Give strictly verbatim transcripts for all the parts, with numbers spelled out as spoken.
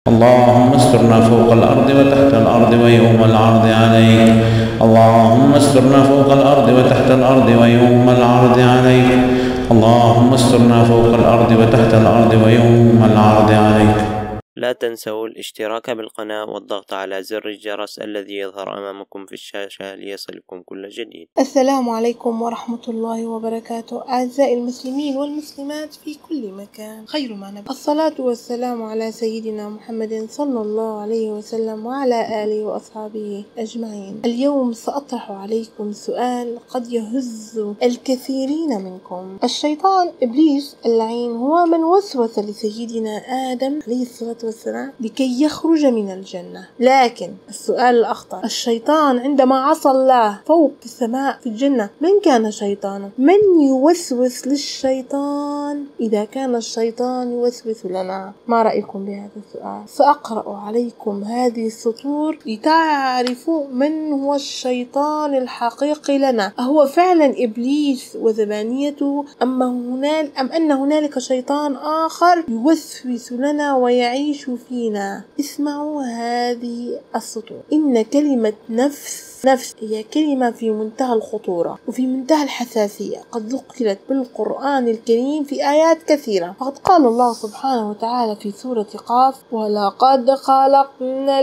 اللهم استرنا فوق الأرض وتحت الأرض ويوم العرض عليك. اللهم استرنا فوق الأرض وتحت الأرض ويوم العرض عليك. اللهم استرنا فوق الأرض وتحت الأرض ويوم العرض عليك. لا تنسوا الاشتراك بالقناة والضغط على زر الجرس الذي يظهر أمامكم في الشاشة ليصلكم كل جديد. السلام عليكم ورحمة الله وبركاته. أعزائي المسلمين والمسلمات في كل مكان، خير ما نبي الصلاة والسلام على سيدنا محمد صلى الله عليه وسلم وعلى آله وأصحابه أجمعين. اليوم سأطرح عليكم سؤال قد يهز الكثيرين منكم. الشيطان إبليس اللعين هو من وسوس لسيدنا آدم عليه الصلاة والسلام لكي يخرج من الجنة، لكن السؤال الأخطر، الشيطان عندما عصى الله فوق السماء في الجنة، من كان شيطانا؟ من يوسوس للشيطان إذا كان الشيطان يوسوس لنا؟ ما رأيكم بهذا السؤال؟ سأقرأ عليكم هذه السطور لتعرفوا من هو الشيطان الحقيقي لنا. أهو فعلا إبليس وزبانيته أم هنالك أم أن هنالك شيطان آخر يوسوس لنا ويعيش فينا؟ اسمعوا هذه السطور. إن كلمة نفس نفس هي كلمة في منتهى الخطورة وفي منتهى الحساسية، قد ذكرت بالقرآن الكريم في آيات كثيرة. فقد قال الله سبحانه وتعالى في سورة قاف: ولقد خلقنا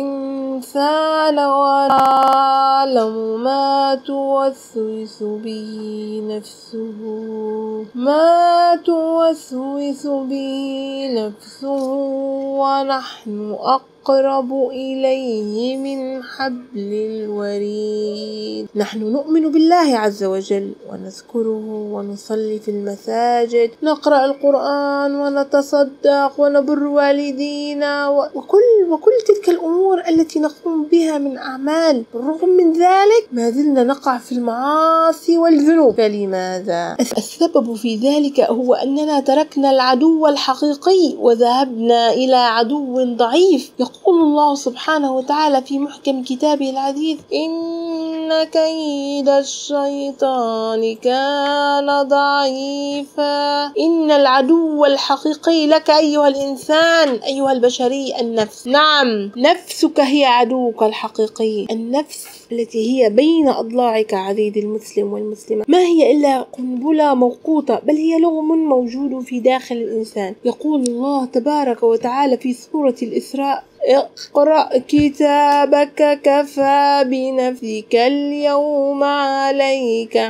الإنسان ونعلم ما توسوس به نفسه ما توسوس به نفسه ونحن أقرب إليه من حبل الوريد. نحن نؤمن بالله عز وجل ونذكره ونصلي في المساجد، نقرأ القرآن ونتصدق ونبر والدينا وكل وكل تلك الأمور التي نقوم بها من أعمال. بالرغم من ذلك ما زلنا نقع في المعاصي والذنوب. فلماذا؟ السبب في ذلك هو أننا تركنا العدو الحقيقي وذهبنا إلى عدو ضعيف. يقول الله سبحانه وتعالى في محكم كتابه العزيز: إن كيد الشيطان كان ضعيفا. إن العدو الحقيقي لك أيها الإنسان، أيها البشري، النفس. نعم، نفسك هي عدوك الحقيقي، النفس التي هي بين أضلاعك عزيزي المسلم والمسلمة. ما هي إلا قنبلة موقوتة، بل هي لغم موجود في داخل الإنسان. يقول الله تبارك وتعالى في سورة الإسراء: اقرأ كتابك كفى بنفسك اليوم عليك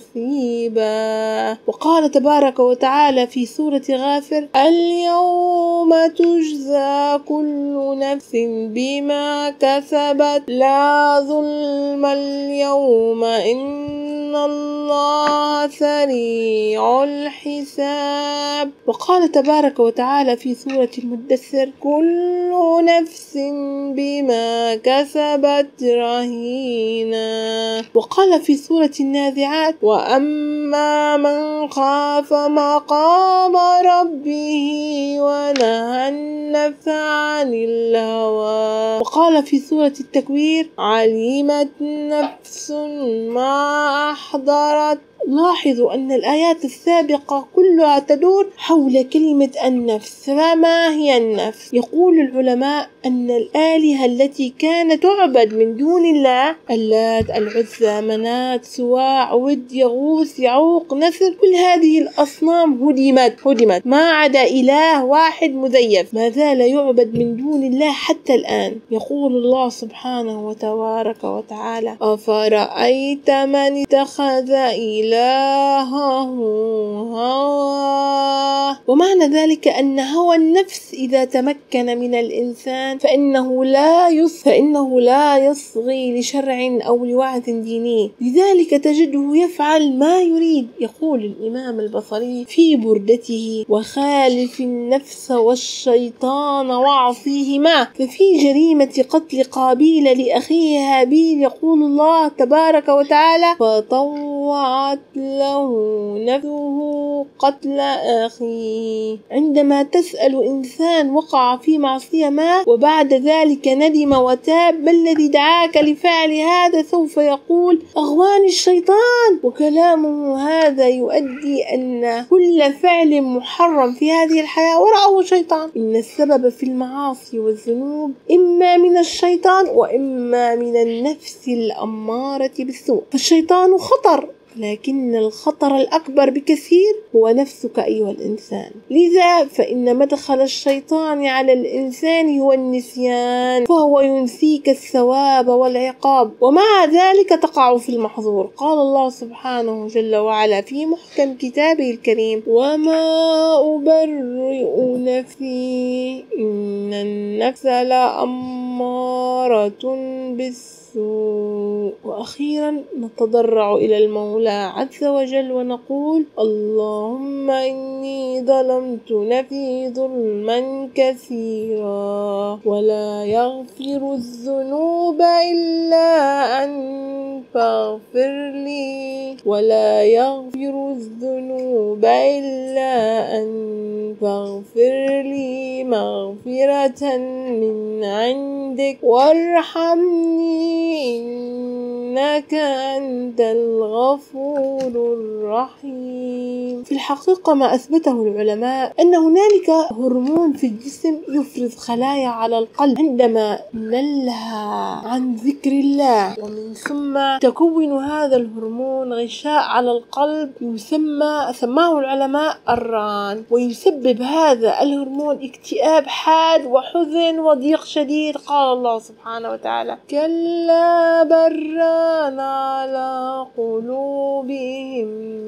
حسيبا. وقال تبارك وتعالى في سورة غافر: اليوم تجزى كل نفس بما كسبت لا ظلم اليوم إن الله سريع الحساب. وقال تبارك وتعالى في سورة المدثر: كل نفس بما كسبت رهينة. وقال في سورة النازعات: وأما من خاف مقام ربه ونهى النفس عن الهوى. وقال في سورة التكوير: علمت نفس ما أحضرت. لاحظوا أن الآيات السابقة كلها تدور حول كلمة النفس. فما هي النفس؟ يقول العلماء أن الآلهة التي كانت تعبد من دون الله، اللات، العزى، منات، سواع، ود، يغوث، يعوق، نسر، كل هذه الأصنام هدمت هدمت ما عدا إله واحد مزيف ما زال يعبد من دون الله حتى الآن. يقول الله سبحانه وتبارك وتعالى: أفرأيت من اتخذ إلهه هواه. ومعنى ذلك أن هوى النفس إذا تمكن من الإنسان فإنه لا يص فإنه لا يصغي لشرع أو لوعظ ديني، لذلك تجده يفعل ما يريد. يقول الإمام البصري في بردته: وخالف النفس والشيطان وعصيهما. ففي جريمة قتل قابيل لأخيه هابيل يقول الله تبارك وتعالى: فطوعت قتله نفسه قتل أخيه. عندما تسأل إنسان وقع في معصية ما وبعد ذلك ندم وتاب: ما الذي دعاك لفعل هذا؟ سوف يقول: أغواني الشيطان. وكلامه هذا يؤدي أن كل فعل محرم في هذه الحياة وراءه شيطان. إن السبب في المعاصي والذنوب إما من الشيطان وإما من النفس الأمارة بالسوء. فالشيطان خطر، لكن الخطر الأكبر بكثير هو نفسك أيها الإنسان. لذا فإن مدخل الشيطان على الإنسان هو النسيان، فهو ينسيك الثواب والعقاب، ومع ذلك تقع في المحظور. قال الله سبحانه جل وعلا في محكم كتابه الكريم: وما أبرئ نفسي إن النفس لأمارة بالسوء. وأخيرا نتضرع إلى المولى عز وجل ونقول: اللهم إني ظلمت نفسي ظلما كثيرا ولا يغفر الذنوب إلا أنت فاغفر لي ولا يغفر الذنوب إلا أنت فاغفر لي مغفرة من عندك وارحمني إنك أنت الغفور الرحيم. في الحقيقة ما أثبته العلماء أن هنالك هرمون في الجسم يفرز خلايا على القلب عندما نلهى عن ذكر الله، ومن ثم تكون هذا الهرمون غشاء على القلب يسمى سماه العلماء الران، ويسبب هذا الهرمون اكتئاب حاد وحزن وضيق شديد. قال الله سبحانه وتعالى: كلا بران على قلوبهم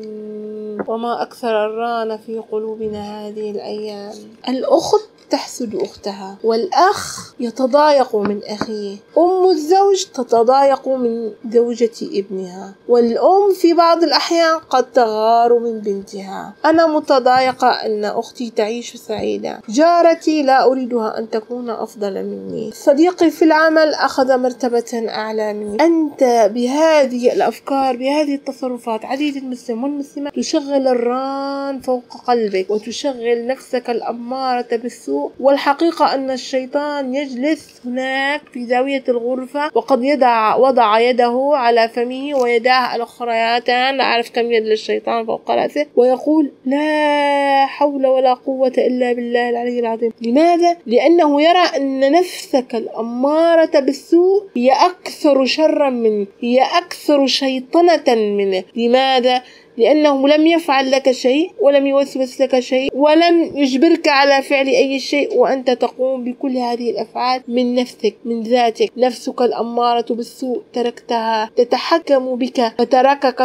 وما أكثر الران في قلوبنا هذه الأيام. الأخت تحسد أختها، والأخ يتضايق من أخيه، أم الزوج تتضايق من زوجة ابنها، والأم في بعض الأحيان قد تغار من بنتها. أنا متضايقة أن أختي تعيش سعيدة، جارتي لا أريدها أن تكون أفضل مني، صديقي في العمل أخذ مرتبة أعلى مني. أنت بهذه الأفكار بهذه التصرفات عزيزي المسلم والمسلمة تشغل الران فوق قلبك وتشغل نفسك الأمارة بالسوء. والحقيقة أن الشيطان يجلس هناك في زاوية الغرفة وقد يدع وضع يده على فمه ويداه الأخرياتان، لا أعرف كم يد للشيطان فوق رأسه، ويقول: لا حول ولا قوة إلا بالله العلي العظيم. لماذا؟ لأنه يرى أن نفسك الأمارة بالسوء هي أكثر شرا منه، هي أكثر شيطنة منه. لماذا؟ لأنه لم يفعل لك شيء ولم يوسوس لك شيء ولم يجبرك على فعل أي شيء، وأنت تقوم بكل هذه الأفعال من نفسك من ذاتك. نفسك الأمارة بالسوء تركتها تتحكم بك، فتركك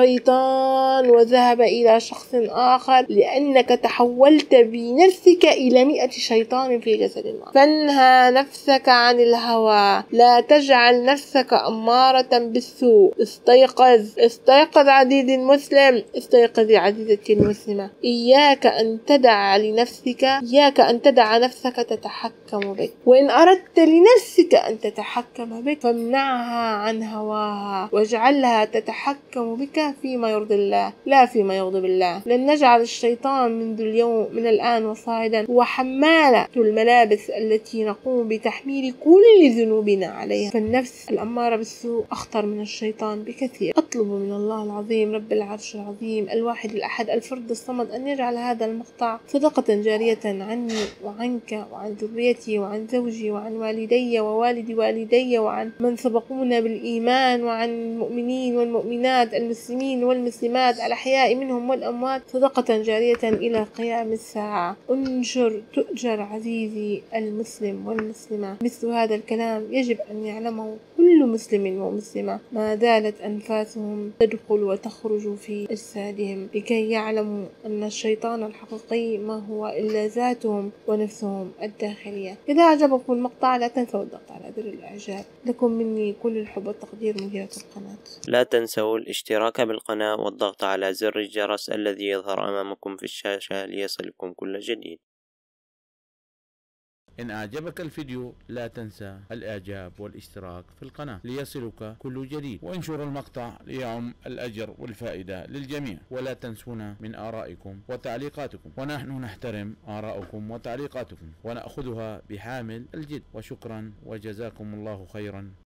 الشيطان وذهب إلى شخص آخر لأنك تحولت بنفسك إلى مئة شيطان في جسد واحد. فانهى نفسك عن الهوى، لا تجعل نفسك أمارة بالسوء. استيقظ استيقظ عزيزي المسلم، استيقظي عزيزتي المسلمة. إياك أن تدع لنفسك إياك أن تدع نفسك تتحكم بك، وإن أردت لنفسك أن تتحكم بك فامنعها عن هواها واجعلها تتحكم بك فيما يرضي الله لا فيما يغضب الله. لن نجعل الشيطان منذ اليوم من الآن وصاعدا هو حمالة الملابس التي نقوم بتحميل كل ذنوبنا عليها. فالنفس الأمارة بالسوء أخطر من الشيطان بكثير. أطلب من الله العظيم رب العرش العظيم الواحد الأحد الفرد الصمد أن يجعل هذا المقطع صدقة جارية عني وعنك وعن ذريتي وعن زوجي وعن والدي ووالد والدي وعن من سبقونا بالإيمان وعن المؤمنين والمؤمنات المسلمين والمسلمات الأحياء منهم والأموات صدقة جارية إلى قيام الساعة. انشر تؤجر عزيزي المسلم والمسلمة. مثل هذا الكلام يجب أن يعلمه كل مسلم ومسلمة ما زالت أنفاسهم تدخل وتخرج في أجسادهم، لكي يعلموا أن الشيطان الحقيقي ما هو إلا ذاتهم ونفسهم الداخلية. إذا أعجبكم المقطع لا تنسوا الضغط على زر الإعجاب. لكم مني كل الحب والتقدير مديرة القناة. لا تنسوا الاشتراك بالقناة والضغط على زر الجرس الذي يظهر أمامكم في الشاشة ليصلكم كل جديد. إن أعجبك الفيديو لا تنسى الإعجاب والاشتراك في القناة ليصلك كل جديد، وانشر المقطع ليعم الأجر والفائدة للجميع. ولا تنسونا من آرائكم وتعليقاتكم، ونحن نحترم آراءكم وتعليقاتكم ونأخذها بحامل الجد. وشكرا وجزاكم الله خيرا.